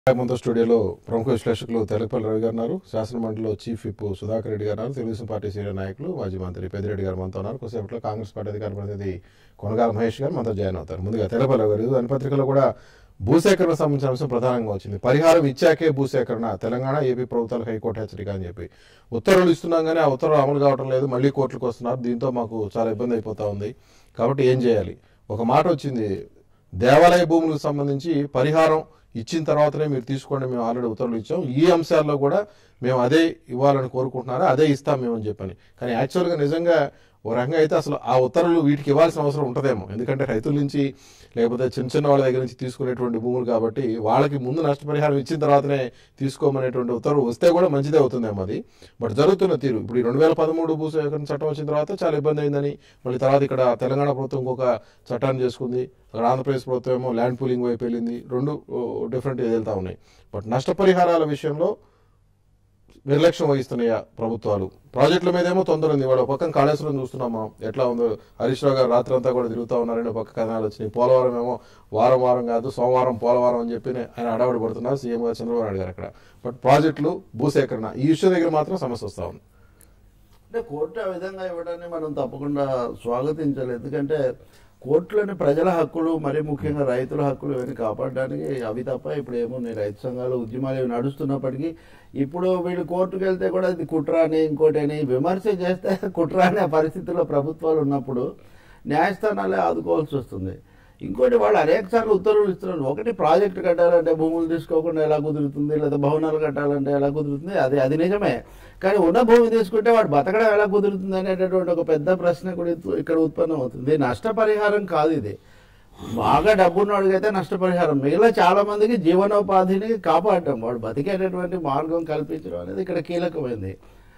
మనతో స్టూడియోలో ప్రముఖ విశ్లేషకులు తెలకపల్లి రవి గారు ఉన్నారు, శాసనమండలిలో చీఫ్ విప్ సుధాకర్ రెడ్డి గారు ఉన్నారు, తెలుగుదేశం పార్టీ సీనియర్ నాయకులు మాజీ మంత్రి పెద్దిరెడ్డి గారు మనతో ఉన్నారు. కొద్దిసేపట్లో కాంగ్రెస్ పార్టీ అధికార ప్రతినిధి కొనగాల మహేష్ గారు మనతో జాయిన్ అవుతారు. ముందుగా తెలకపల్లి రవి గారు, దినపత్రికలో కూడా భూసేకరణ సంబంధించిన అంశం ప్రధానంగా వచ్చింది. పరిహారం ఇచ్చాకే భూసేకరణ, తెలంగాణ ఏపీ ప్రభుత్వాలకు హైకోర్టు హెచ్చరిక అని చెప్పి ఉత్తర్వులు ఇస్తున్నాం కానీ ఆ ఉత్తర్వులు అమలు కావడం లేదు, మళ్ళీ కోర్టులకు వస్తున్నారు. దీంతో మాకు చాలా ఇబ్బంది అయిపోతా ఉంది. కాబట్టి ఏం చేయాలి? ఒక మాట వచ్చింది, దేవాలయ భూములకు సంబంధించి పరిహారం ఇచ్చిన తర్వాతనే మీరు తీసుకోండి, మేము ఆల్రెడీ ఉత్తర్వులు ఇచ్చాం, ఈ అంశాల్లో కూడా మేము అదే ఇవ్వాలని కోరుకుంటున్నారా, అదే ఇస్తాం మేము అని చెప్పని. కానీ యాక్చువల్గా నిజంగా ఓ రకంగా అయితే అసలు ఆ ఉత్తర్వులు వీటికి ఇవ్వాల్సిన అవసరం ఉంటుందేమో. ఎందుకంటే రైతుల నుంచి లేకపోతే చిన్న చిన్న వాళ్ళ దగ్గర నుంచి తీసుకునేటువంటి భూములు కాబట్టి వాళ్ళకి ముందు నష్టపరిహారం ఇచ్చిన తర్వాతనే తీసుకోమనేటువంటి ఉత్తర్వు వస్తే కూడా మంచిదే అవుతుందేమో అది. బట్ జరుగుతున్న తీరు ఇప్పుడు ఈ 2013 భూసేకరణ చట్టం వచ్చిన తర్వాత చాలా ఇబ్బంది అయిందని, మళ్ళీ తర్వాత ఇక్కడ తెలంగాణ ప్రభుత్వం ఇంకొక చట్టాన్ని చేసుకుంది, అక్కడ ఆంధ్రప్రదేశ్ ప్రభుత్వం ఏమో ల్యాండ్ పూలింగ్ వైపు వెళ్ళింది. రెండు డిఫరెంట్ వెళ్తా ఉన్నాయి. బట్ నష్టపరిహారాల విషయంలో నిర్లక్ష్యం వహిస్తున్నాయా ప్రభుత్వాలు? ప్రాజెక్టుల మీద ఏమో తొందర ఉంది. వాడు పక్కన కాళేశ్వరం చూస్తున్నాం మనం ఎట్లా ఉందో. హరీష్ రావు గారు రాత్రి అంతా కూడా తిరుగుతూ ఉన్నారని ఒక పక్క కథనాలు వచ్చినాయి. పోలవరం ఏమో వారం కాదు సోమవారం పోలవరం అని చెప్పి ఆయన అడవాడు పడుతున్నారు సీఎం గారు చంద్రబాబు నాయుడు గారు అక్కడ. బట్ ప్రాజెక్టులు భూసేకరణ ఈ విషయం దగ్గర మాత్రం సమస్య వస్తూ ఉంది. అంటే కోర్టు ఆ విధంగా ఇవ్వడాన్ని మనం తప్పకుండా స్వాగతించాలి. ఎందుకంటే కోర్టులోని ప్రజల హక్కులు, మరీ ముఖ్యంగా రైతుల హక్కులు ఇవన్నీ కాపాడడానికి అవి తప్ప ఇప్పుడు ఏమున్నాయి. రైతు సంఘాలు ఉద్యమాలు ఇవి నడుస్తున్నప్పటికీ ఇప్పుడు వీళ్ళు కోర్టుకు వెళ్తే కూడా ఇది కుట్ర అని ఇంకోటి అని విమర్శ చేస్తే కుట్ర అనే పరిస్థితుల్లో ప్రభుత్వాలు ఉన్నప్పుడు న్యాయస్థానాలే ఆదుకోవాల్సి వస్తుంది. ఇంకోటి వాళ్ళు అనేక సార్లు ఉత్తర్వులు ఇస్తున్నారు. ఒకటి ప్రాజెక్టు కట్టాలంటే భూములు తీసుకోకుండా ఎలా కుదురుతుంది, లేదా భవనాలు కట్టాలంటే ఎలా కుదురుతుంది, అది నిజమే. కానీ ఉన్న భూమి తీసుకుంటే వాడు బతకడం ఎలా కుదురుతుంది అనేటటువంటి ఒక పెద్ద ప్రశ్న కూడా ఇక్కడ ఉత్పన్నం అవుతుంది. నష్టపరిహారం కాదు ఇది. బాగా డబ్బున్నవాడికైతే నష్టపరిహారం, మిగిలిన చాలా మందికి జీవనోపాధిని కాపాడటం, వాడు బతికేటటువంటి మార్గం కల్పించడం అనేది ఇక్కడ కీలకమైంది.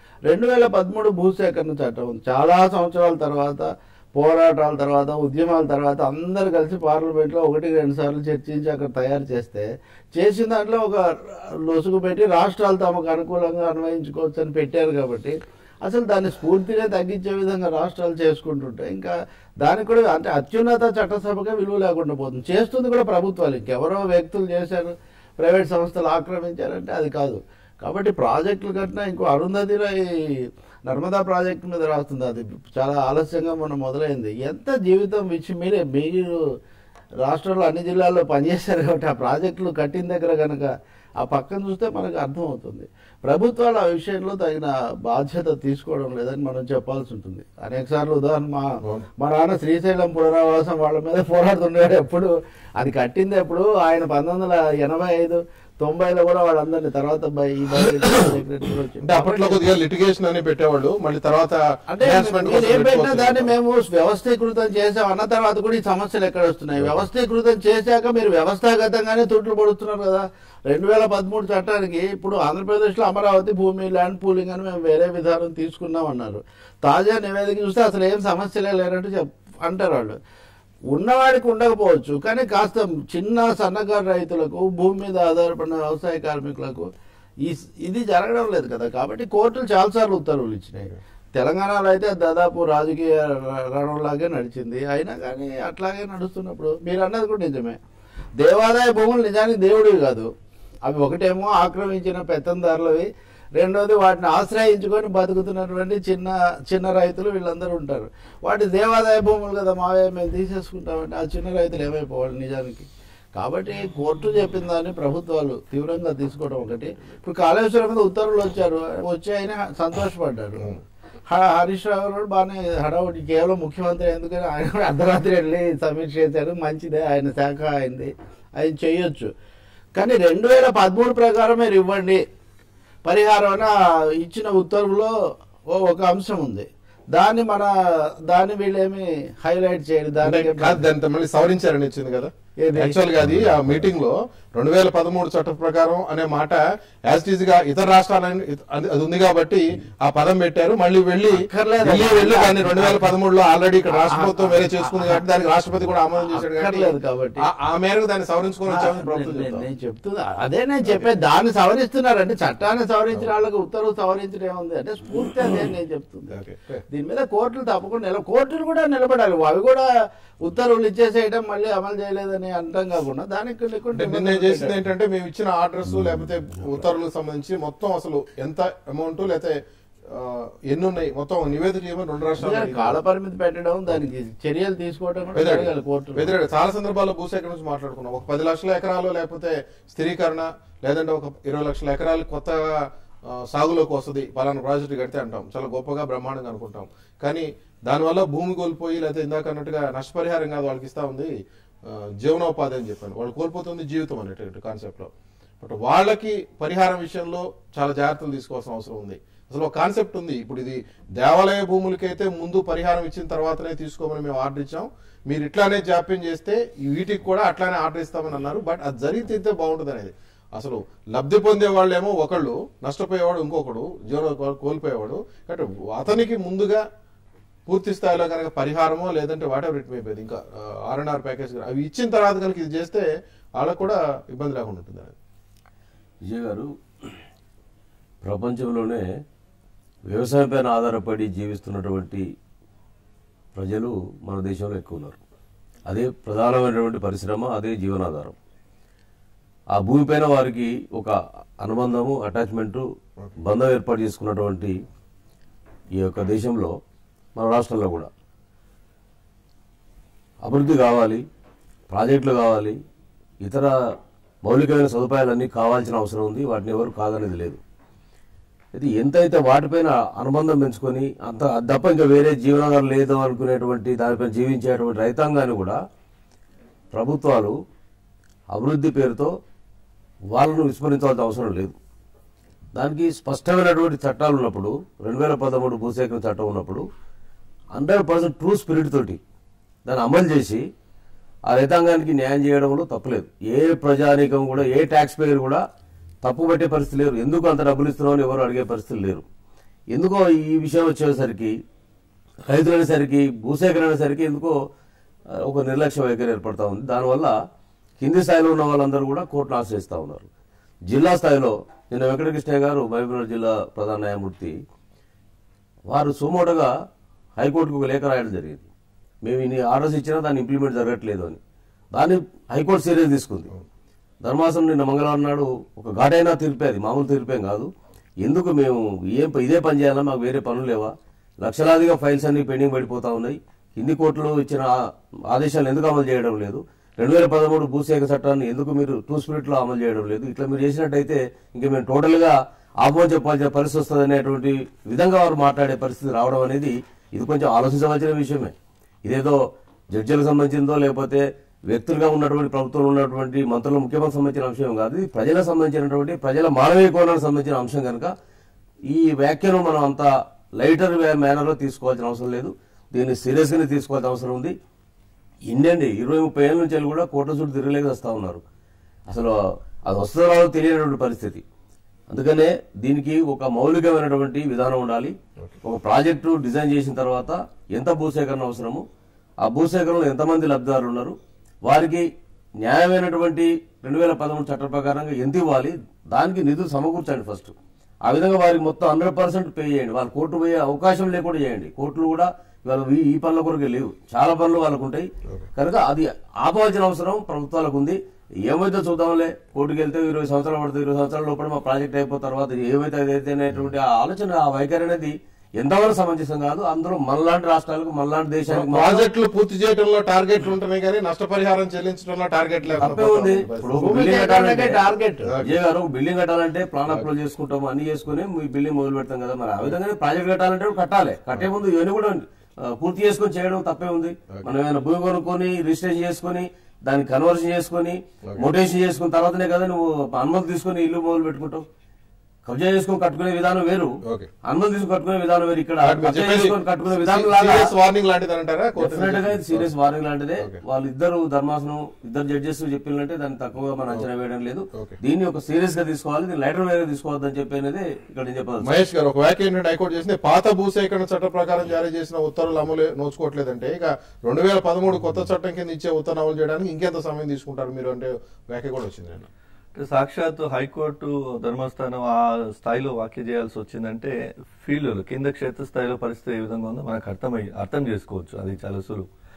2013 భూసేకరణ చట్టం చాలా సంవత్సరాల తర్వాత, పోరాటాల తర్వాత, ఉద్యమాల తర్వాత అందరు కలిసి పార్లమెంట్లో 1-2 సార్లు చర్చించి అక్కడ తయారు చేసిన దాంట్లో ఒక లొసుగు పెట్టి రాష్ట్రాలు తమకు అనుకూలంగా అన్వయించుకోవచ్చు అని పెట్టారు. కాబట్టి అసలు దాన్ని స్ఫూర్తినే తగ్గించే విధంగా రాష్ట్రాలు చేసుకుంటుంటే ఇంకా దానికి కూడా అంటే అత్యున్నత చట్టసభగా విలువ లేకుండా పోతుంది. చేస్తుంది కూడా ప్రభుత్వాలు, ఇంకెవరో వ్యక్తులు చేశారు, ప్రైవేట్ సంస్థలు ఆక్రమించారంటే అది కాదు. కాబట్టి ప్రాజెక్టులు కట్టినా ఇంకో అరుంధతిలో ఈ నర్మదా ప్రాజెక్టు మీద రాస్తుంది, అది చాలా ఆలస్యంగా మొన్న మొదలైంది. ఎంత జీవితం ఇచ్చి మీరు రాష్ట్రంలో అన్ని జిల్లాల్లో పనిచేశారు కాబట్టి ఆ ప్రాజెక్టులు కట్టిన దగ్గర కనుక ఆ పక్కన చూస్తే మనకు అర్థమవుతుంది. ప్రభుత్వాలు ఆ విషయంలో తగిన బాధ్యత తీసుకోవడం లేదని మనం చెప్పాల్సి ఉంటుంది. అనేక సార్లు ఉదాహరణ మా నాన్న శ్రీశైలం పునరావాసం వాళ్ళ మీద పోరాడుతుండేవాడు. ఎప్పుడు అది కట్టింది ఎప్పుడు ఆయన 1985-90లో కూడా వాళ్ళందరినీ తర్వాత అప్పట్లో కొద్దిగా లిటిగేషన్ అని పెట్టేవాళ్ళు, మళ్ళీ తర్వాత అంటే పెట్టినా దాన్ని మేము వ్యవస్థీకృతం చేసాం అన్న తర్వాత కూడా ఈ సమస్యలు ఎక్కడ వస్తున్నాయి. వ్యవస్థీకృతం చేశాక మీరు వ్యవస్థాగతంగానే తొట్లు పడుతున్నారు కదా. 2013 చట్టానికి ఇప్పుడు ఆంధ్రప్రదేశ్లో అమరావతి భూమి ల్యాండ్ పూలింగ్ అని మేము వేరే విధానం తీసుకున్నామన్నారు. తాజా నివేదిక చూస్తే అసలు ఏం సమస్యలే లేనట్టు అంటారు వాళ్ళు. ఉన్నవాడికి ఉండకపోవచ్చు, కానీ కాస్త చిన్న సన్నకారు రైతులకు, భూమి మీద ఆధారపడిన వ్యవసాయ కార్మికులకు ఇది జరగడం లేదు కదా. కాబట్టి కోర్టులు చాలాసార్లు ఉత్తర్వులు ఇచ్చినాయి. తెలంగాణలో అయితే దాదాపు రాజకీయ రణంలాగే నడిచింది. అయినా కానీ అట్లాగే నడుస్తున్నప్పుడు మీరు అన్నది కూడా నిజమే. దేవాదాయ భూములు నిజానికి దేవుడివి కాదు. అవి ఒకటేమో ఆక్రమించిన పెత్తందారులవి, రెండోది వాటిని ఆశ్రయించుకొని బతుకుతున్నటువంటి చిన్న రైతులు వీళ్ళందరూ ఉంటారు. వాటి దేవాదాయ భూములు కదా, మావే మేము తీసేసుకుంటామంటే ఆ చిన్న రైతులు ఏమైపోవాలి నిజానికి. కాబట్టి కోర్టు చెప్పిన దాన్ని ప్రభుత్వాలు తీవ్రంగా తీసుకోవడం ఒకటి. ఇప్పుడు కాళేశ్వరం మీద ఉత్తర్వులు వచ్చి ఆయన సంతోషపడ్డారు. హరీష్ రావు గారు బాగానే హడావుడి, కేవలం ముఖ్యమంత్రి ఎందుకని ఆయన కూడా అర్ధరాత్రి వెళ్ళి సమీక్ష చేశారు. మంచిదే, ఆయన శాఖ అయింది, ఆయన చేయొచ్చు. కానీ 2013 ప్రకారం మీరు ఇవ్వండి పరిహారం ఇచ్చిన ఉత్తర్వులో ఒక అంశం ఉంది. దాన్ని వీళ్ళేమి హైలైట్ చేయాలి, దాన్ని మళ్ళీ సవరించారని వచ్చింది కదా. యాక్చువల్ గా అది ఆ మీటింగ్ లో 2013 చట్టం ప్రకారం అనే మాట యాజ్ టీజ్ గా ఇతర రాష్ట్రాలని అది ఉంది కాబట్టి ఆ పదం పెట్టారు. మళ్ళీ వెళ్ళి దాన్ని 2013లో ఆల్రెడీ ఇక్కడ రాష్ట్ర ప్రభుత్వం వేరే చేసుకుంది కాబట్టి దానికి రాష్ట్రపతి కూడా ఆమోదం చేశాడు కాబట్టి ఆ మేరకు దాన్ని సవరించుకొని వచ్చామని ప్రభుత్వం నేను చెప్తున్నా. అదే నేను చెప్పే దాన్ని సవరిస్తున్నారంటే చట్టాన్ని సవరించిన వాళ్ళకి ఉత్తర్వులు సవరించడం ఏముంది అంటే స్ఫూర్తి. అదే నేను చెప్తున్నా. దీని మీద కోర్టులు తప్పకుండా కోర్టులు కూడా నిలబడాలి. అవి కూడా ఉత్తర్వులు ఇచ్చేసేయడం మళ్ళీ అమలు చేయలేదని అంటాం కాకుండా దానికి నిర్ణయం చేసింది ఏంటంటే మేము ఇచ్చిన ఆర్డర్స్ లేకపోతే ఉత్తర్వులకు సంబంధించి మొత్తం అసలు ఎంత అమౌంట్ లేకపోతే ఎన్ని ఉన్నాయి మొత్తం నివేదిక చేయమని 2 రాష్ట్రాలు కాల పరిమితి పెట్టడం, దానికి చర్యలు తీసుకోవడం కూడా జరగాలి కోర్టు. చాలా సందర్భాల్లో భూసేకరణ నుంచి మాట్లాడుకున్నాం. ఒక 10 లక్షల ఎకరాలు లేకపోతే స్థిరీకరణ, లేదంటే ఒక 20 లక్షల ఎకరాలు కొత్తగా సాగులోకి వస్తుంది పలానా ప్రాజెక్టు కడితే అంటాం, చాలా గొప్పగా బ్రహ్మాండంగా అనుకుంటాం. కానీ దానివల్ల భూమి కోల్పోయి లేకపోతే ఇందాక అన్నట్టుగా నష్టపరిహారం కాదు వాళ్ళకి ఇస్తా ఉంది, జీవనోపాధి అని చెప్పాను, వాళ్ళు కోల్పోతుంది జీవితం అనేటువంటి కాన్సెప్ట్ లో. బట్ వాళ్ళకి పరిహారం విషయంలో చాలా జాగ్రత్తలు తీసుకోవాల్సిన అవసరం ఉంది. అసలు ఒక కాన్సెప్ట్ ఉంది, ఇప్పుడు ఇది దేవాలయ భూములకైతే ముందు పరిహారం ఇచ్చిన తర్వాతనే తీసుకోమని మేము ఆర్డర్ ఇచ్చాం, మీరు ఇట్లానే జాప్యం చేస్తే వీటికి కూడా అట్లానే ఆర్డర్ ఇస్తామని అన్నారు. బట్ అది జరిగితే బాగుంటుంది అనేది. అసలు లబ్ధి పొందే వాళ్ళేమో ఒకళ్ళు, నష్టపోయేవాడు ఇంకొకడు, జీవన కోల్పోయేవాడు. కాబట్టి అతనికి ముందుగా పూర్తి స్థాయిలో కనుక పరిహారమో లేదంటే whatever it may be ఇంకా R&R ప్యాకేజ్ అవి ఇచ్చిన తర్వాత కనుక ఇది చేస్తే వాళ్ళకు కూడా ఇబ్బంది లేకుండా ఉంటుంది. విజయ్ గారు, ప్రపంచంలోనే వ్యవసాయంపైన ఆధారపడి జీవిస్తున్నటువంటి ప్రజలు మన దేశంలో ఎక్కువ ఉన్నారు. అదే ప్రధానమైనటువంటి పరిశ్రమ, అదే జీవనాధారం. ఆ భూమిపైన వారికి ఒక అనుబంధము, అటాచ్మెంటు, బంధం ఏర్పాటు చేసుకున్నటువంటి ఈ యొక్క దేశంలో, మన రాష్ట్రంలో కూడా అభివృద్ధి కావాలి, ప్రాజెక్టులు కావాలి, ఇతర మౌలికమైన సదుపాయాలన్నీ కావాల్సిన అవసరం ఉంది. వాటిని ఎవరు కాదనేది లేదు. ఇది ఎంతైతే వాటిపైన అనుబంధం పెంచుకొని అంత తప్ప ఇంకా వేరే జీవనాధారం లేదు అనుకునేటువంటి దానిపైన జీవించేటువంటి రైతాంగాన్ని కూడా ప్రభుత్వాలు అభివృద్ధి పేరుతో వాళ్ళను విస్మరించాల్సిన అవసరం లేదు. దానికి స్పష్టమైనటువంటి చట్టాలు ఉన్నప్పుడు, 2013 భూసేకరణ చట్టం ఉన్నప్పుడు 100% ట్రూ స్పిరిట్ తోటి దాన్ని అమలు చేసి ఆ రైతాంగానికి న్యాయం చేయడంలో తప్పులేదు. ఏ ప్రజానీకం కూడా, ఏ ట్యాక్స్ పేయర్ కూడా తప్పు పట్టే పరిస్థితి లేరు. ఎందుకు అంత డబ్బులు ఇస్తున్నామని ఎవరు అడిగే పరిస్థితులు లేరు. ఎందుకో ఈ విషయం వచ్చేసరికి, రైతులు అనేసరికి, భూసేకరణ అనేసరికి ఎందుకో ఒక నిర్లక్ష్య వైఖరి ఏర్పడతా ఉంది. దానివల్ల కింది స్థాయిలో ఉన్న వాళ్ళందరూ కూడా కోర్టును ఆశ్రయిస్తూ ఉన్నారు. జిల్లా స్థాయిలో నిన్న వెంకటకృష్ణ గారు, మహబూబ్నగర్ జిల్లా ప్రధాన న్యాయమూర్తి, వారు సుమోటగా హైకోర్టుకు ఒక లేఖ రాయడం జరిగింది. మేము ఇన్ని ఆర్డర్స్ ఇచ్చినా దాన్ని ఇంప్లిమెంట్ జరగట్లేదు అని. దాన్ని హైకోర్టు సీరియస్ తీసుకుంది. ధర్మాసనం నిన్న మంగళవారం నాడు ఒక ఘాటైనా తీర్పే, అది మామూలు తీర్పేం కాదు. ఎందుకు మేము ఇదే పని చేయాలా, మాకు వేరే పనులు లేవా, లక్షలాదిగా ఫైల్స్ అన్ని పెండింగ్ పడిపోతా ఉన్నాయి, కింది కోర్టులో ఇచ్చిన ఆదేశాలు ఎందుకు అమలు చేయడం లేదు, 2013 భూసేకరణ చట్టాన్ని ఎందుకు మీరు ట్రూ స్పిరిట్ లో అమలు చేయడం లేదు, ఇట్లా మీరు చేసినట్టయితే ఇంకా మేము టోటల్ గా ఆమోదం చెప్పాల్సిన పరిస్థితి వస్తుంది అనేటువంటి విధంగా వారు మాట్లాడే పరిస్థితి రావడం అనేది ఇది కొంచెం ఆలోచించవలసిన విషయమే. ఇదేదో జడ్జిలకు సంబంధించిందో లేకపోతే వ్యక్తులుగా ఉన్నటువంటి ప్రభుత్వంలో ఉన్నటువంటి మంత్రుల ముఖ్యమంత్రికి సంబంధించిన అంశం కాదు. ఇది ప్రజలకు సంబంధించినటువంటి, ప్రజల మానవీయ కోణానికి సంబంధించిన అంశం కనుక ఈ వ్యాఖ్యను మనం అంత లైటర్ మేనర్ లో తీసుకోవాల్సిన అవసరం లేదు. దీన్ని సీరియస్ గానే తీసుకోవాల్సిన అవసరం ఉంది. ఇండియండి 20-30 ఏళ్ళ నుంచి కూడా కోట్ల చుట్టూ తిరగలేక వస్తూ ఉన్నారు. అసలు అది వస్తుందో రాదో తెలియనటువంటి పరిస్థితి. అందుకనే దీనికి ఒక మౌలికమైనటువంటి విధానం ఉండాలి. ఒక ప్రాజెక్టు డిజైన్ చేసిన తర్వాత ఎంత భూసేకరణ అవసరము, ఆ భూసేకరణలో ఎంతమంది లబ్ధిదారులు ఉన్నారు, వారికి న్యాయమైనటువంటి 2013 చట్టం ప్రకారంగా ఎంత ఇవ్వాలి, దానికి నిధులు సమకూర్చండి ఫస్ట్. ఆ విధంగా వారికి మొత్తం 100% పే చేయండి. వాళ్ళు కోర్టు పోయే అవకాశం లేకుండా చేయండి. కోర్టులు కూడా ఇవాళ ఈ పనుల కొరకే లేవు, చాలా పనులు వాళ్ళకు ఉంటాయి. కనుక అది ఆపవలసిన అవసరం ప్రభుత్వాలకు ఉంది. ఏమైతే చూద్దాంలే, కోర్టుకు వెళ్తే 20 సంవత్సరాలు పడుతుంది, 20 సంవత్సరాల లోపల మా ప్రాజెక్ట్ అయిపోయిన తర్వాత ఏమైతే అదైతే అనేటువంటి ఆ ఆలోచన, ఆ వైఖరి అనేది ఎంతవరకు సమంజసం కాదు. అందులో మనలాంటి రాష్ట్రాలకు, మనలాంటి దేశానికి ప్రాజెక్టులు పూర్తి చేయడంలో టార్గెట్లు ఉంటున్నాయి కానీ నష్టపరిహారం చెల్లించడంలో టార్గెట్ లేదు. తప్పే ఉంది. ఇప్పుడు బిల్డింగ్ కట్టాలంటే టార్గెట్ బిల్డింగ్ కట్టాలంటే ప్లాన్ అప్లోడ్ చేసుకుంటాము, అన్ని చేసుకుని మీ బిల్డింగ్ మొదలు పెడతాం కదా. మరి ఆ విధంగానే ప్రాజెక్ట్ కట్టాలంటే కట్టాలి. కట్టే ముందు ఇవన్నీ కూడా పూర్తి చేసుకొని చేయడం తప్పే ఉంది. మనం ఏమైనా భూమి కొనుక్కొని రిజిస్ట్రేషన్ చేసుకుని దాన్ని కన్వర్షన్ చేసుకుని మోటేషన్ చేసుకున్న తర్వాతనే కదా నువ్వు అనుమతి తీసుకుని ఇల్లు మొదలు పెట్టుకుంటావు. కబ్జా చేసుకుని కట్టుకునే విధానం వేరు, అనుమతి తీసుకుని కట్టుకునే విధానం వేరు. ఇక్కడ కట్టుకునే విధానం వార్నింగ్ లాంటిది అంటారా? సీరియస్ వార్నింగ్ లాంటిదే. వాళ్ళు ఇద్దరు ధర్మాసనం, ఇద్దరు జడ్జెస్ చెప్పినట్టే దాన్ని తక్కువగా మనం అంచనా వేయడం లేదు. దీన్ని ఒక సీరియస్ గా తీసుకోవాలి, దీన్ని లైటర్ వేరే తీసుకోవద్దని చెప్పేది ఇక్కడ నేను చెప్పాలి. మహేష్ గారు, ఒక వ్యాఖ్య ఏంటంటే హైకోర్టు చేసింది, పాత భూసేకరణ చట్ట ప్రకారం జారీ చేసిన ఉత్తర్వులు అమలు నోచుకోవట్లేదంటే ఇక 2013 కొత్త చట్టం కింద ఇచ్చే ఉత్తర్వులు అమలు చేయడానికి ఇంకెంత సమయం తీసుకుంటారు మీరు అంటే వ్యాఖ్య కూడా వచ్చింది. సాక్షాత్తు హైకోర్టు ధర్మస్థానం ఆ స్థాయిలో వ్యాఖ్య చేయాల్సి వచ్చిందంటే ఫీల్డ్లో కింద క్షేత్రస్థాయిలో పరిస్థితి ఏ విధంగా ఉందో మనకు అర్థం చేసుకోవచ్చు. అది చాలా సులువు.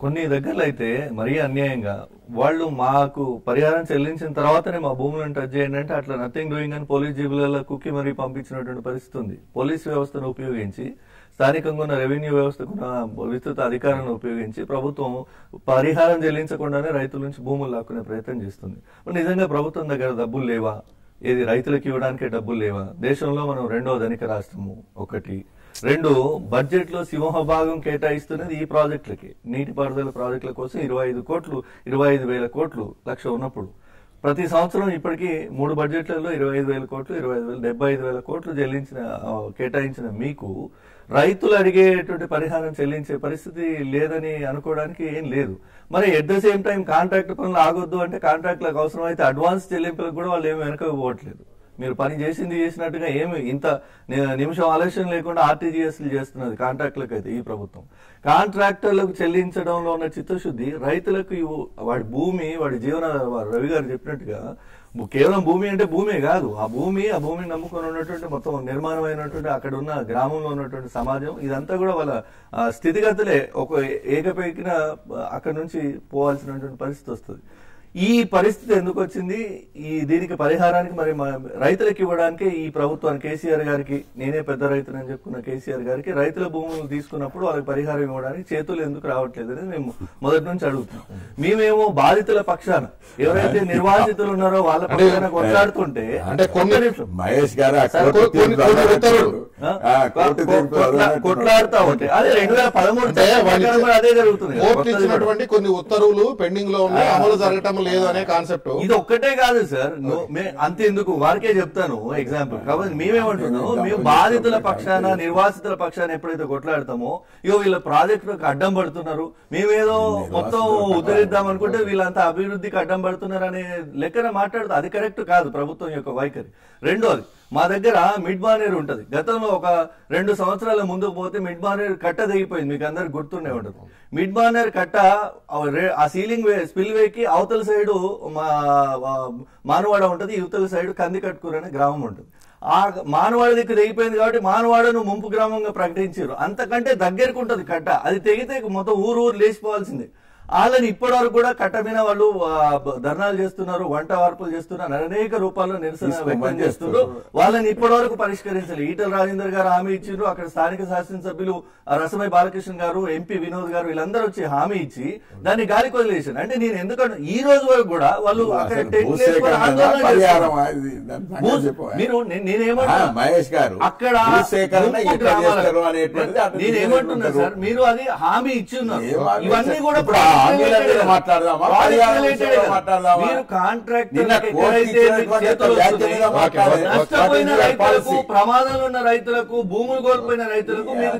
కొన్ని దగ్గరలో అయితే మరీ అన్యాయంగా వాళ్ళు మాకు పరిహారం చెల్లించిన తర్వాతనే మా భూములను టచ్ చేయండి అంటే అట్లా నథింగ్ డూయింగ్ అని పోలీస్ జీబులలో కుక్కి మరీ పంపించినటువంటి పరిస్థితి ఉంది. పోలీస్ వ్యవస్థను ఉపయోగించి స్థానికంగా ఉన్న రెవెన్యూ వ్యవస్థకున్న విస్తృత అధికారాన్ని ఉపయోగించి ప్రభుత్వం పరిహారం చెల్లించకుండానే రైతుల నుంచి భూములు లాక్కునే ప్రయత్నం చేస్తుంది. నిజంగా ప్రభుత్వం దగ్గర డబ్బులు లేవా? ఏది రైతులకు ఇవ్వడానికే డబ్బులు లేవా? దేశంలో మనం 2వ ధనిక రాష్ట్రము ఒకటి. 2, బడ్జెట్ లో సింహభాగం కేటాయిస్తున్నది ఈ ప్రాజెక్టులకి, నీటిపారుదల ప్రాజెక్టుల కోసం 25 కోట్లు, 25,000 కోట్లు లక్ష ఉన్నప్పుడు ప్రతి సంవత్సరం ఇప్పటికీ 3 బడ్జెట్లలో 25,000 కోట్లు, 75,000 కోట్లు కేటాయించిన మీకు రైతులు అడిగేటువంటి పరిహారం చెల్లించే పరిస్థితి లేదని అనుకోవడానికి ఏం లేదు. మరి at the same time contract పనులు ఆగొద్దు అంటే కాంట్రాక్ట్లకు అవసరం అయితే అడ్వాన్స్ చెల్లింపులకు కూడా వాళ్ళు ఏమి వెనకపోవట్లేదు. మీరు పని చేసినట్టుగా ఏమి ఇంత నిమిషం ఆలస్యం లేకుండా ఆర్టీజీఎస్లు చేస్తున్నది కాంట్రాక్టులకు అయితే ఈ ప్రభుత్వం. కాంట్రాక్టర్లకు చెల్లించడంలో ఉన్న చిత్తశుద్ధి రైతులకు వాడి భూమి, వాడి జీవన, రవి గారు చెప్పినట్టుగా కేవలం భూమి అంటే భూమే కాదు, ఆ భూమిని నమ్ముకొని ఉన్నటువంటి మొత్తం నిర్మాణమైనటువంటి అక్కడ ఉన్న గ్రామంలో ఉన్నటువంటి సమాజం ఇదంతా కూడా వాళ్ళ స్థితిగతులే ఒక ఏకపైకిన అక్కడ నుంచి పోవాల్సినటువంటి పరిస్థితి వస్తుంది. ఈ పరిస్థితి ఎందుకు వచ్చింది? దీనికి పరిహారానికి మరి రైతులకు ఇవ్వడానికి ఈ ప్రభుత్వానికి, కేసీఆర్ గారికి, నేనే పెద్ద రైతునని చెప్పుకున్న కేసీఆర్ గారికి రైతుల భూములు తీసుకున్నప్పుడు వాళ్ళకి పరిహారం ఇవ్వడానికి చేతులు ఎందుకు రావట్లేదు అనేది మేము మొదటి నుంచి అడుగుతున్నాం. మేమేమో బాధితుల పక్షాన, ఎవరైతే నిర్వాసితులు ఉన్నారో వాళ్ళ పక్షాన కొట్లాడుతుంటే అంటే మహేష్ గారు కొట్లాడుతా ఉంటే అదే 2013 అదే జరుగుతుంది. ఇచ్చినటువంటి కొన్ని ఉత్తర్వులు పెండింగ్ లో ఉన్నాయి, అమలు జరగటం లేదు అనే కాన్సెప్ట్. ఇది ఒక్కటే కాదు సార్, అంతేందుకు వారికే చెప్తాను ఎగ్జాంపుల్. కాబట్టి మేమేమంటున్నాం, మేము బాధితుల పక్షాన, నిర్వాసితుల పక్షాన ఎప్పుడైతే కొట్లాడతామో, వీళ్ళ ప్రాజెక్టులకు అడ్డం పడుతున్నారు, మేమేదో మొత్తం ఉద్ధరిద్దాం అనుకుంటే వీళ్ళంతా అభివృద్ధికి అడ్డం పడుతున్నారు అనే లెక్కన మాట్లాడుతూ అది కరెక్ట్ కాదు ప్రభుత్వం యొక్క వైఖరి. రెండోది, మా దగ్గర మిడ్ మానేరు ఉంటది. గతంలో ఒక 2 సంవత్సరాల ముందుకు పోతే మిడ్ మానేరు కట్ట దిగిపోయింది, మీకు అందరికి గుర్తుండే ఉంటది. మిడ్ మానేరు కట్ట ఆ సీలింగ్ స్పిల్ వేకి అవతల సైడు మానవాడ ఉంటది, యువతల సైడు కందికట్కూరు అనే గ్రామం ఉంటుంది. ఆ మానవాడ దిక్కు తెగిపోయింది కాబట్టి మానవాడను ముంపు గ్రామంగా ప్రకటించారు. అంతకంటే దగ్గరకు ఉంటది కట్ట, అది తెగితే మొత్తం ఊరు లేచిపోవాల్సిందే. వాళ్ళని ఇప్పటి వరకు కూడా కట్ట మీద వాళ్ళు ధర్నాలు చేస్తున్నారు, వంట వార్పులు చేస్తున్నారు, అనేక రూపాల్లో నిరసన వ్యక్తం చేస్తున్నారు. వాళ్ళని ఇప్పటి వరకు పరిష్కరించాలి. ఈటల రాజేందర్ గారు హామీ ఇచ్చిండ్రు, అక్కడ స్థానిక శాసనసభ్యులు రసమై బాలకృష్ణ గారు, ఎంపీ వినోద్ గారు వీళ్ళందరూ వచ్చి హామీ ఇచ్చి దాన్ని గాలికి వదిలేశాను. అంటే నేను ఎందుకంటే ఈ రోజు వరకు కూడా వాళ్ళు అక్కడ మీరు మహేష్ గారు అక్కడ నేనేమంటున్నా సార్, మీరు అది హామీ ఇచ్చి ఉన్నారు. ఇవన్నీ కూడా ప్రమాదంలో ఉన్న రైతులకు, భూములు కోల్పోయిన రైతులకు మీకు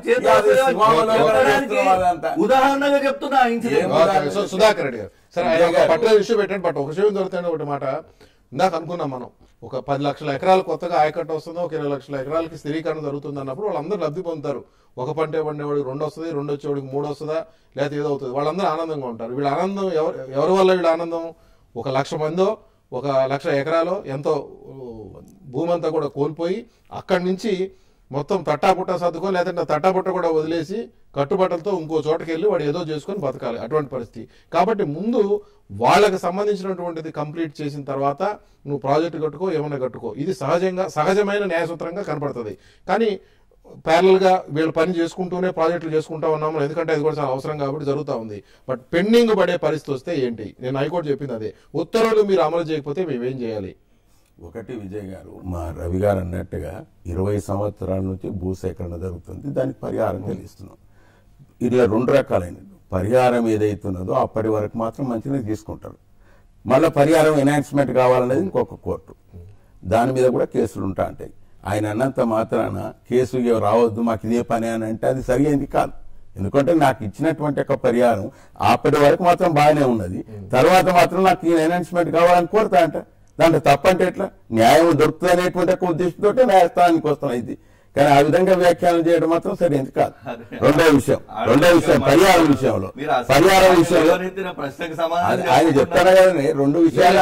ఉదాహరణగా చెప్తున్నా. సుధాకర్ రెడ్డి గారు సరే పట్ల ఇష్యూ పెట్టండి. బట్ ఒక విషయం దొరుకుతుంది, ఒకటి మాట ఇందాక అనుకున్నాం మనం, ఒక 10 లక్షల ఎకరాలు కొత్తగా ఆయకట్టు వస్తుందో, ఒక 20 లక్షల ఎకరాలకి స్థిరీకరణ జరుగుతుంది అన్నప్పుడు వాళ్ళందరూ లబ్ధి పొందుతారు. ఒక పంటే పండేవాడికి 2 వస్తుంది, 2 వచ్చేవాడికి 3 వస్తుందా, లేకపోతే ఏదో అవుతుంది, వాళ్ళందరూ ఆనందంగా ఉంటారు. వీళ్ళ ఆనందం ఎవరి వల్ల వీళ్ళ ఆనందం? 1,00,000 మందో 1,00,000 ఎకరాలో ఎంతో భూమి అంతా కూడా కోల్పోయి అక్కడి నుంచి మొత్తం తట్టాపుట్ట సర్దుకొని, లేదంటే తట్టాపుట్ట కూడా వదిలేసి కట్టుబట్టలతో ఇంకో చోటకి వెళ్ళి వాడు ఏదో చేసుకొని బతకాలి, అటువంటి పరిస్థితి. కాబట్టి ముందు వాళ్ళకి సంబంధించినటువంటిది కంప్లీట్ చేసిన తర్వాత నువ్వు ప్రాజెక్టు కట్టుకో, ఏమైనా కట్టుకో, ఇది సహజమైన న్యాయసూత్రంగా కనపడుతుంది. కానీ ప్యారల్ గా వీళ్ళు పని చేసుకుంటూనే ప్రాజెక్టులు చేసుకుంటా ఉన్నాము, ఎందుకంటే అది కూడా చాలా అవసరం కాబట్టి జరుగుతూ ఉంది. బట్ పెండింగ్ పడే పరిస్థితి వస్తే ఏంటి? నేను హైకోర్టు చెప్పింది అదే, ఉత్తర్వులు మీరు అమలు చేయకపోతే మేమేం చేయాలి? ఒకటి విజయ్ గారు, మా రవి గారు అన్నట్టుగా 20 సంవత్సరాల నుంచి భూసేకరణ జరుగుతుంది, దానికి పరిహారం చెల్లిస్తున్నాం. ఇలా 2 రకాలైన పరిహారం ఏదైతున్నదో అప్పటి వరకు మాత్రం మంచిగా తీసుకుంటారు. మళ్ళీ పరిహారం ఎన్హాన్స్మెంట్ కావాలనేది ఇంకొక కోర్టు, దాని మీద కూడా కేసులు ఉంటా ఉంటాయి. ఆయన అన్నంత మాత్రాన కేసు రావద్దు మాకు ఇదే పని అని అంటే అది సరైనది కాదు. ఎందుకంటే నాకు ఇచ్చినటువంటి ఒక పరిహారం అప్పటి వరకు మాత్రం బాగానే ఉన్నది, తర్వాత మాత్రం నాకు ఈ ఎన్హాన్స్మెంట్ కావాలని కోరుతా అంట. దాంట్లో తప్పంటే ఎట్లా? న్యాయం దొరుకుతుంది అనేటువంటి ఒక ఉద్దేశంతో న్యాయస్థానానికి వస్తాం ఇది. కానీ ఆ విధంగా వ్యాఖ్యానం చేయడం మాత్రం సరైనది కాదు. రెండో విషయం పరిహారం విషయంలో ఆయన చెప్తారా కదండి, 2 విషయాలు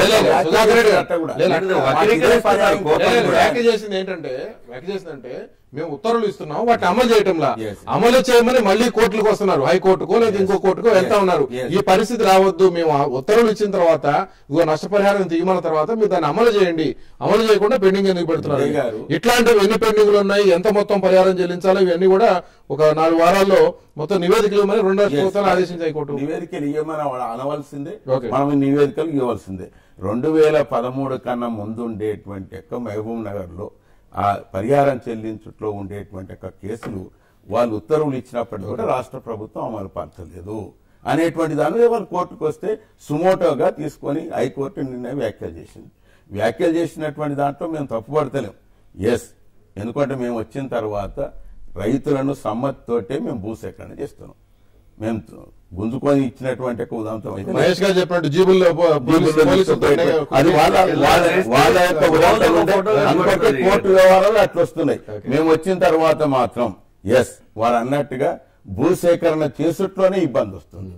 వ్యాఖ్య చేసింది ఏంటంటే మేము ఉత్తర్వులు ఇస్తున్నాం వాటిని అమలు చేయటంలా Yes. అమలు చేయమని మళ్ళీ కోర్టులకు వస్తున్నారు, హైకోర్టుకో లేదా ఇంకో కోర్టుకో వెళ్తా ఉన్నారు. Yes. ఈ పరిస్థితి రావద్దు, మేము ఉత్తర్వులు ఇచ్చిన తర్వాత ఇగో నష్టపరిహారం తీయమన్న తర్వాత మీరు దాన్ని అమలు చేయండి, అమలు చేయకుండా పెండింగ్ ఎందుకు పెడుతున్నారు? జై గారు. ఇట్లాంటివి ఎన్ని పెండింగ్లు ఉన్నాయి, ఎంత మొత్తం పరిహారం చెల్లించాలో ఇవన్నీ కూడా ఒక 4 వారాల్లో మొత్తం నివేదికలు ఇవ్వమని 2 రాష్ట్ర ప్రభుత్వాలు ఆదేశించాయి హైకోర్టు. నివేదికలు ఇవ్వమని అనవలసిందే, Okay. మనం ఈ నివేదికలు ఇవ్వాల్సిందే. 2013 కన్నా ముందు ఉండేటువంటి మహబూబ్ నగర్ లో ఆ పరిహారం చెల్లించుట్లో ఉండేటువంటి కేసులు వాళ్ళు ఉత్తర్వులు ఇచ్చినప్పటికీ కూడా రాష్ట్ర ప్రభుత్వం అమలు పరచలేదు అనేటువంటి దాని మీద వాళ్ళు కోర్టుకు వస్తే సుమోటోగా తీసుకొని హైకోర్టు నిన్న వ్యాఖ్యలు చేసింది. వ్యాఖ్యలు చేసినటువంటి దాంట్లో మేము తప్పుపడతలేం. ఎస్, ఎందుకంటే మేము వచ్చిన తర్వాత రైతులను సమ్మతితోటే మేము భూసేకరణ చేస్తున్నాం. మేము గుంజుకొని ఇచ్చినటువంటి ఉదాంతం అయితే మహేష్ గారు చెప్పినట్టు జీబుల్లో అది వాళ్ళ యొక్క ఉదాహరణ ఉంటే అనుకుంటే కోర్టు వ్యవహారాలు అట్లా వస్తున్నాయి. మేము వచ్చిన తర్వాత మాత్రం ఎస్ వారు అన్నట్టుగా భూసేకరణ చేసుట్లోనే ఇబ్బంది వస్తుంది.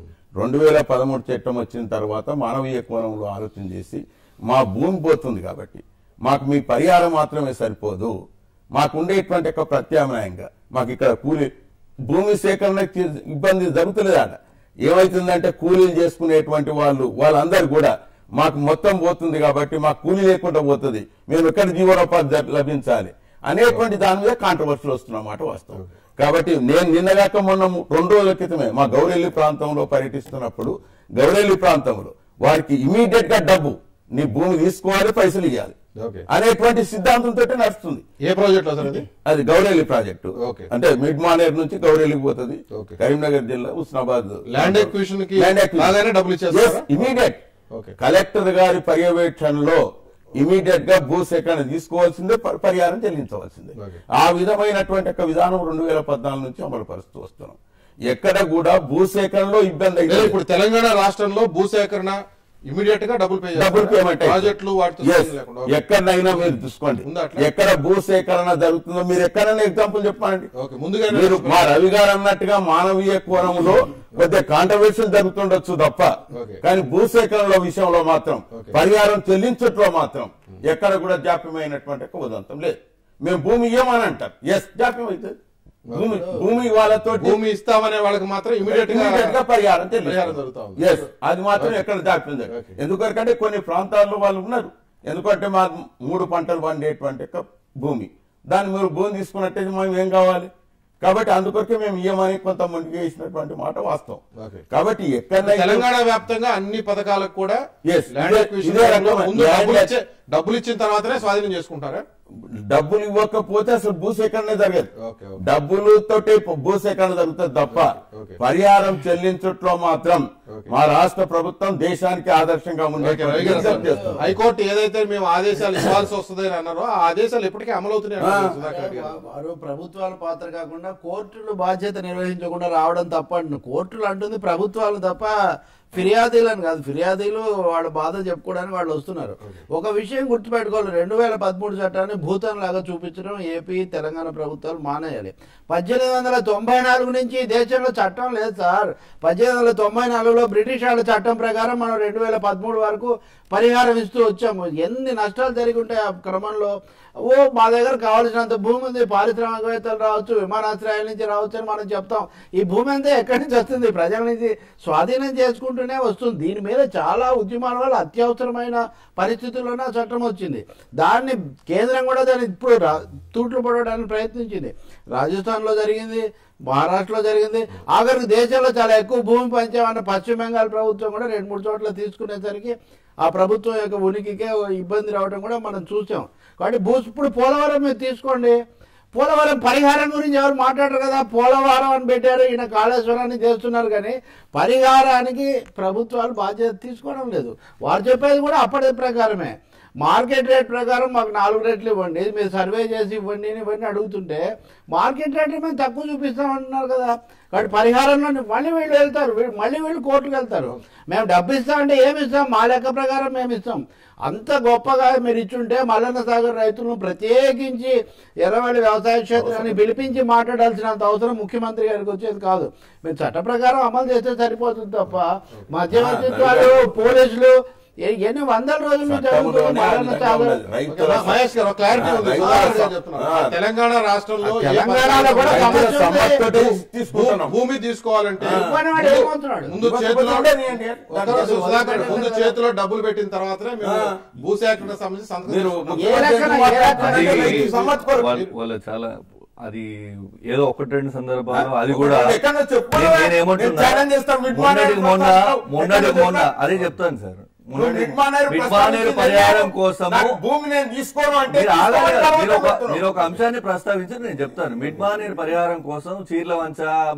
2013 చట్టం వచ్చిన తర్వాత మానవీయ కోణంలో ఆలోచన చేసి మా భూమి పోతుంది కాబట్టి మాకు మీ పరిహారం మాత్రమే సరిపోదు, మాకు ఉండేటువంటి ప్రత్యామ్నాయంగా మాకు ఇక్కడ కూలీ భూమి సేకరణ ఇబ్బంది జరుగుతలేదాడ. ఏమైతుందంటే కూలీలు చేసుకునేటువంటి వాళ్ళందరూ కూడా మాకు మొత్తం పోతుంది కాబట్టి మాకు కూలీ లేకుండా పోతుంది, మేము ఎక్కడ జీవనోపాధి లభించాలి అనేటువంటి దాని మీద కాంట్రవర్సీలు వస్తున్నమాట వాస్తవం. కాబట్టి నేను నిన్నగాక మొన్న 2 రోజుల క్రితమే మా గౌరెల్లి ప్రాంతంలో పర్యటిస్తున్నప్పుడు గౌరెల్లి ప్రాంతంలో వారికి ఇమీడియట్ గా డబ్బు, నీ భూమి తీసుకోవాలి, పైసలు ఇవ్వాలి అనేటువంటి సిద్ధాంతంతో నడుస్తుంది. ఏ ప్రాజెక్ట్ అసలు అది గౌరెల్లి ప్రాజెక్టు. Okay. అంటే మిడ్ మానేర్ నుంచి గౌరెల్లికి పోతుంది, Okay. కరీంనగర్ జిల్లా హుస్నాబాద్ ల్యాండ్ ఎక్విజిషన్ కి బాగానే డబ్బులు ఇచ్చేస్తారా? Immediate Okay. కలెక్టర్ గారి పర్యవేక్షణలో ఇమీడియట్ గా భూసేకరణ తీసుకోవాల్సిందే, పరిహారం చెల్లించవలసిందే. Okay. ఆ విధమైనటువంటి విధానం 2014 నుంచి అమలు పరుస్తూ వస్తున్నాం. ఎక్కడ కూడా భూసేకరణలో ఇబ్బంది లేదు, అయితే ఇప్పుడు తెలంగాణ రాష్ట్రంలో భూసేకరణ ఇమీడియట్ గా డబుల్ పేమెంట్ ప్రాజెక్టులు వాటితో సంబంధం లేకుండా. Okay. ఎక్కడైనా మీరు చూసుకోండి, ఉందా అట్లా? ఎక్కడ భూసేకరణ జరుగుతుందో మీరు ఎక్కడైనా ఎగ్జాంపుల్ చెప్పండి. Okay, ముందుగానే మీరు మా రవి గారు అన్నట్టుగా మానవీయ కోణంలో కొద్దిగా కాంట్రవర్షియల్ జరుగుతుండొచ్చు తప్ప, Okay. కానీ భూసేకరణల విషయంలో మాత్రం Okay. పరిహారం చెల్లించట్లో మాత్రం ఎక్కడ కూడా జాప్యమైనటువంటి ఉదంతం లేదు. మేము భూమి ఇవ్వమని అంటారు, ఎస్ జాప్యం అవుతుంది. భూమి వాళ్ళతో భూమి ఇస్తామనే వాళ్ళకి మాత్రం ఇమీడియట్ గా పరిహారం జరుగుతా ఉంది. ఎస్, అది మాత్రం ఎక్కడ జాప్యం జరగదు. Okay. ఎందుకంటే కొన్ని ప్రాంతాల్లో వాళ్ళు ఉన్నారు, ఎందుకంటే మా 3 పంటలు పండేటువంటి భూమి, దాన్ని మీరు భూమి తీసుకున్నట్టయితే మేము ఏం కావాలి, కాబట్టి అందుకొరకే మేము ఇయ్యమని కొంతమందికి వేసినటువంటి మాట వాస్తవం. Okay. కాబట్టి ఎక్కడైనా తెలంగాణ వ్యాప్తంగా అన్ని పథకాలకు కూడా Yes, ల్యాండ్ ఇదే ఎక్విజిషన్ రకమైన ముందు ల్యాండ్ డబ్బులు ఇచ్చిన తర్వాతనే స్వాధీనం చేసుకుంటారా? డబ్బులు ఇవ్వకపోతే అసలు భూసేకరణ జరగదు. Okay, okay. డబ్బులతోటి భూసేకరణ జరుగుతుంది తప్ప Okay. పరిహారం చెల్లించట్లో మాత్రం Okay. మా రాష్ట్ర ప్రభుత్వం దేశానికి ఆదర్శంగా Okay, రవి గారు, విజ్ఞప్తి చేస్తుంది. హైకోర్టు ఏదైతే మేము ఆదేశాలు ఇవ్వాల్సి వస్తుంది అని అన్నారో ఆ ఆదేశాలు ఎప్పటికీ అమలవుతున్నాయి అంటున్నారు సుధాకర్ రెడ్డి గారు. వారు ప్రభుత్వాల పాత్ర కాకుండా కోర్టులు బాధ్యత నిర్వహించకుండా రావడం తప్ప. కోర్టులు అంటుంది ప్రభుత్వాలు తప్ప ఫిర్యాదులను కాదు. ఫిర్యాదులు వాళ్ళ బాధ చెప్పుకోవడానికి వాళ్ళు వస్తున్నారు. ఒక విషయం గుర్తుపెట్టుకోవాలి, 2013 చట్టాన్ని భూతం లాగా చూపించడం ఏపీ తెలంగాణ ప్రభుత్వాలు మానేయాలి. 1894 నుంచి దేశంలో చట్టం లేదు సార్. 1894లో బ్రిటిష్ వాళ్ళ చట్టం ప్రకారం మనం 2013 వరకు పరిహారం ఇస్తూ వచ్చాము. ఎన్ని నష్టాలు జరిగి ఉంటాయి ఆ క్రమంలో. మా దగ్గర కావాల్సినంత భూమి ఉంది, పారిశ్రామికవేత్తలు రావచ్చు, విమానాశ్రయాల నుంచి రావచ్చు అని మనం చెప్తాం. ఈ భూమి అంతా ఎక్కడి నుంచి వస్తుంది? ప్రజల నుంచి స్వాధీనం చేసుకుంటూనే వస్తుంది. దీని మీద చాలా ఉద్యమాల వల్ల అత్యవసరమైన పరిస్థితుల్లోనే చట్టం వచ్చింది. దాన్ని కేంద్రం కూడా దాన్ని ఇప్పుడు తూట్లు పడడానికి ప్రయత్నించింది. రాజస్థాన్లో జరిగింది, మహారాష్ట్రలో జరిగింది, ఆఖరికి దేశంలో చాలా ఎక్కువ భూమి పంచామన్న పశ్చిమ బెంగాల్ ప్రభుత్వం కూడా 2-3 చోట్ల తీసుకునేసరికి ఆ ప్రభుత్వం యొక్క ఉనికికే ఇబ్బంది రావడం కూడా మనం చూసాం. కాబట్టి ఇప్పుడు పోలవరం మీరు తీసుకోండి, పోలవరం పరిహారం గురించి ఎవరు మాట్లాడరు కదా. పోలవరం అని పెట్టారు, ఈయన కాళేశ్వరాన్ని చేస్తున్నారు, కానీ పరిహారానికి ప్రభుత్వాలు బాధ్యత తీసుకోవడం లేదు. వారు చెప్పేది కూడా అప్పటి ప్రకారమే. మార్కెట్ రేట్ ప్రకారం మాకు 4 రెట్లు ఇవ్వండి, మీరు సర్వే చేసి ఇవ్వండి ఇవన్నీ అడుగుతుంటే మార్కెట్ రేట్ మేము తక్కువ చూపిస్తామంటున్నారు కదా. కాబట్టి పరిహారంలో మళ్ళీ వీళ్ళు వెళ్తారు, మళ్ళీ వీళ్ళు కోర్టుకు వెళ్తారు. మేము డబ్బు ఇస్తామంటే ఏమి ఇస్తాం, మా లెక్క ప్రకారం మేము ఇస్తాం. అంత గొప్పగా మీరు ఇచ్చుంటే మల్లన్న సాగర్ రైతులను ప్రత్యేకించి ఎర్రవల్లి వ్యవసాయ క్షేత్రాన్ని పిలిపించి మాట్లాడాల్సినంత అవసరం ముఖ్యమంత్రి గారికి వచ్చేది కాదు. మీరు చట్ట ప్రకారం అమలు చేస్తే సరిపోతుంది తప్ప మధ్యవర్తిత్వాలు, పోలీసులు ఎన్ని వందల రోజుల నుంచి చట్టంలోనే మల్లన్న అందంగా సాగర్ ఉన్నది. రైతుల మహేష్ గారు క్లారిటీ ఉంది. రైతుల సుధాకర్ గారు చెప్తున్నారు. తెలంగాణ రాష్ట్రంలో ఏ తెలంగాణలో కూడా పద్ధతిలో సమస్య ఉంది. సమ్మతితోటి తీసుకుంటున్నాం. భూమి తీసుకోవాలంటే ఇవ్వని వాడు ఏమవుతున్నాడు? ముందు చేతిలో ఉండనియండి. సుధాకర్ ముందు చేతిలో డబ్బులు పెట్టిన తర్వాతనే మేము భూసేకరణ సంబంధించి సంతకం మీరు చేసుకుంటాం. ఏ రకమైన- మాట్లాడుతున్నారంటే అది- రైతు సమ్మతి కొరకు. వాళ్ళ చాలా అది ఏదో ఒకటి రెండు సందర్భాల్లో అది కూడా ఎక్కడో చెప్పు. నేనేమంటున్నా నేను ఛాలెంజ్ చేస్తాను. మొన్నటి మొన్న ఎక్కడ అదే చెప్తాను సార్. నువ్వు మిడ్మానేరు మిడ్మానేరు పరిహారం కోసము నాకు భూమి నేను తీసుకోను అంటే మీరు ఆగండి కదా. తీసుకోవడం మీరు చెప్తున్నావు. ఒక అంశాన్ని ప్రస్తావించారు, నేను చెప్తాను. మిడ్మానేరు పరిహారం కోసం చీర్లవంచ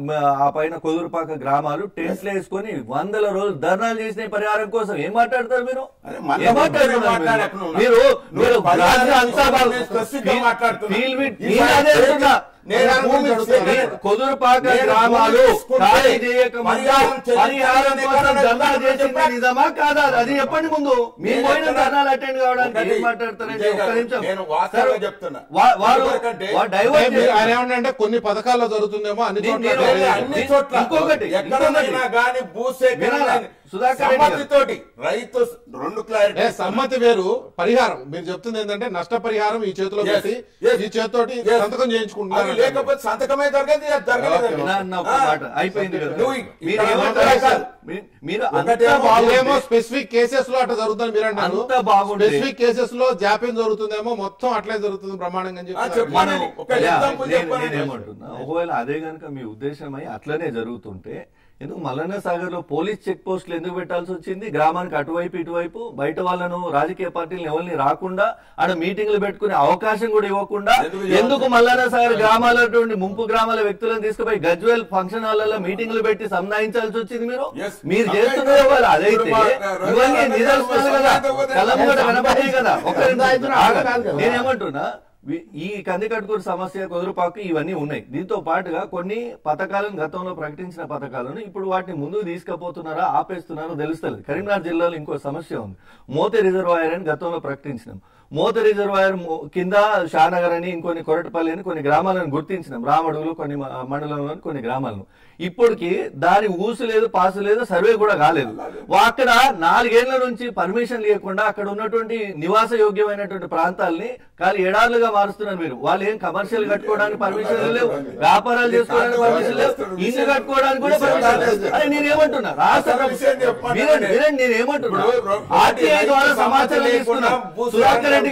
ఆ పైన కొదురుపాక గ్రామాలు టెంట్లు వేసుకొని వందల రోజులు ధర్నాలు చేసిన పరిహారం కోసం ఏం మాట్లాడతారు మీరు? అరే మళ్ళీ ఏం మాట్లాడుతున్నారు మాట్లాడకు నువ్వు. మీరు? మీరు పరిహారం గ్రామ అంశాలు నేను స్పెసిఫిక్గా మాట్లాడుతున్నా. ఫీల్ విత్ ఈ అదే అంటున్నా. నేను భూమి నేను కొదురుపాక నేను గ్రామాలు భూమి తీసుకుంటే ఖాళీ చేయకముందు పరిహారం పరిహారం కోసం చెల్లించాలని ధర్నాలు చేసింది చెప్పా. నిజమా కాదా? అది చెప్పండి ముందు. మీరు నేను పోయిన ఎక్కడ- ధర్నాలు అటెండ్ కావడానికి ఒకటి ఏం మాట్లాడతారంటే విజయ్ ఒక్క గారు, నిమిషం. నేను వాస్తవంగా సార్, చెప్తున్నా. వారు ఎందుకంటే డైవర్ట్ మీరు ఆయన ఏమన్నా కొన్ని పథకాల్లో జరుగుతుందేమో అన్ని చోట్ల నేను- లేదు. అన్ని చోట్ల ఇంకొకటి, ఎక్కడైనా కానీ భూసేకరణ వినాలా? సుధాకర్ రెడ్డి గారు. సమ్మతితోటి రైతు రెండు క్లారిటీ సమ్మతి వేరు, పరిహారం మీరు చెప్తుంది ఏంటంటే నష్టపరిహారం ఈ చేతిలో Yes, పెట్టి yes, ఈ చేతితోటి yes. సంతకం అది చేయించుకుంటున్నారు. లేకపోతే సంతకమే దొరకదు అది జరగలేదు. నా ఒక మాట అయిపోయింది కదా. నువ్వు మీరు ఇక్కడ ఏమంటారు ఒకటే సార్? మీరు అంతా ఒకటేమో బాగుంటే- ఏమో స్పెసిఫిక్ కేసెస్ లో అట్లా జరుగుతుంది మీరు అంటారు. అంతా బాగుంటే- స్పెసిఫిక్ కేసెస్ లో జాప్యం జరుగుతుందేమో, మొత్తం అట్లే జరుగుతుంది బ్రహ్మాండంగా అని చెప్పు. చెప్తున్నారు. మనం ఒక example చెప్పండి. నేనేమంటున్నా, ఒకవేళ అదే గనుక మీ ఉద్దేశమై అట్లనే జరుగుతుంటే ఎందుకు మల్లన్న సాగర్ లో పోలీస్ చెక్ పోస్టులు ఎందుకు పెట్టాల్సి వచ్చింది? గ్రామానికి అటువైపు ఇటువైపు బయట వాళ్ళను రాజకీయ పార్టీలను ఎవరిని రాకుండా ఆడ మీటింగ్లు పెట్టుకునే అవకాశం కూడా ఇవ్వకుండా ఎందుకు మల్లన్న సాగర్ గ్రామాలటువంటి ముంపు గ్రామాల వ్యక్తులను తీసుకుపోయి గజ్వేల్ ఫంక్షన్ హాల్లో మీటింగ్లు పెట్టి సంధాయించాల్సి వచ్చింది? Yes. మీరు చేస్తున్నది ఒకవేళ అదైతే ఇవన్నీ నిదర్శనాలు కదా, కలం కూడా కనబడే కదా. నేనేమంటున్నా, ఈ కందికట్కూరు సమస్య, కుదురుపాకు ఇవన్నీ ఉన్నాయి. దీంతో పాటుగా కొన్ని పథకాలను గతంలో ప్రకటించిన పథకాలను ఇప్పుడు వాటిని ముందుకు తీసుకుపోతున్నారా ఆపేస్తున్నారో తెలుస్తలేదు. కరీంనగర్ జిల్లాలో ఇంకో సమస్య ఉంది. మోతే రిజర్వాయర్ అని గతంలో ప్రకటించినాం. మోత రిజర్వాయర్ కింద షానగర్ అని, ఇంకొన్ని కొరటపల్లి అని కొన్ని గ్రామాలను గుర్తించినాం. రామడుగులు కొన్ని మండలంలోని కొన్ని గ్రామాలను. ఇప్పటికి దాని ఊసు లేదు, పాసు లేదు, సర్వే కూడా కాలేదు. అక్కడ 4 ఏళ్ల నుంచి పర్మిషన్ లేకుండా అక్కడ ఉన్నటువంటి నివాస యోగ్యమైనటువంటి ప్రాంతాలని కానీ ఎడార్లుగా మారుస్తున్నారు మీరు. వాళ్ళు ఏం కమర్షియల్ కట్టుకోవడానికి పర్మిషన్ లేవు, వ్యాపారాలు చేసుకోవడానికి పర్మిషన్ లేవు, ఇల్లు కట్టుకోవడానికి కూడా పర్మిషన్ లేదు. అని నేనేమంటున్నా, రాష్ట్ర వినండి, నేనేమంటున్నా, ఆర్టీఐ ద్వారా సమాచారం తీసుకున్నాం. సుధాకర్ రెడ్డి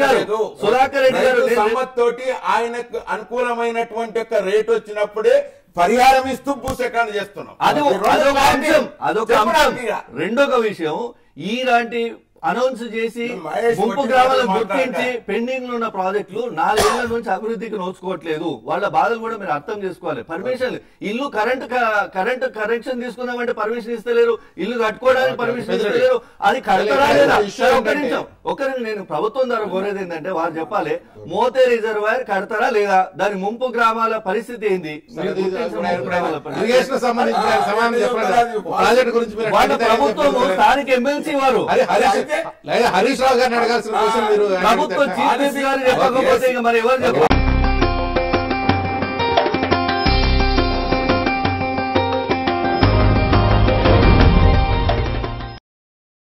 గారు సమ్మతితోటి ఆయనకు అనుకూలమైనటువంటి ఒక రేట్ వచ్చినప్పుడే పరిహారం ఇస్తూ భూసేకరణ చేస్తున్నాం. అదొక అంశం. రెండొక విషయం, ఇలాంటి అనౌన్స్ చేసి ముంపు గ్రామాలను గుర్తించి పెండింగ్ లో ఉన్న ప్రాజెక్టులు 4 ఏళ్ల నుంచి అభివృద్ధికి నోచుకోవట్లేదు. వాళ్ళ బాధలు కూడా మీరు అర్థం చేసుకోవాలి. పర్మిషన్, ఇల్లు కరెంట్ కనెక్షన్ తీసుకుందామంటే పర్మిషన్ ఇస్తలేరు, ఇల్లు కట్టుకోవడానికి పర్మిషన్ ఇస్తలేరు. అది కరెక్టరా లేదా? ఒకరిని నేను ప్రభుత్వం ద్వారా కోరేది ఏంటంటే వారు చెప్పాలి, మోతే రిజర్వాయర్ కడతారా లేదా, దాని ముంపు గ్రామాల పరిస్థితి ఏంది, ప్రభుత్వం స్థానిక ఎమ్మెల్సీ వారు హరీష్ రావు గారిని అడగాల్సిన క్వశ్చన్ మీరు ప్రభుత్వం చీఫ్ మినిస్టర్ గారు చెప్పకపోతే ఇక మరి ఎవరు చెప్పాలి?